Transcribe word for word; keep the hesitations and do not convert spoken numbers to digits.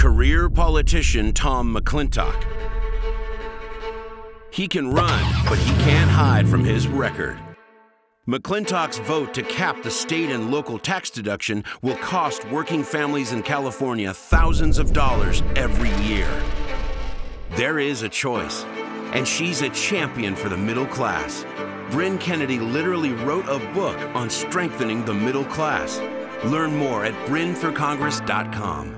career politician Tom McClintock. He can run, but he can't hide from his record. McClintock's vote to cap the state and local tax deduction will cost working families in California thousands of dollars every year. There is a choice, and she's a champion for the middle class. Brynne Kennedy literally wrote a book on strengthening the middle class. Learn more at brynne for congress dot com.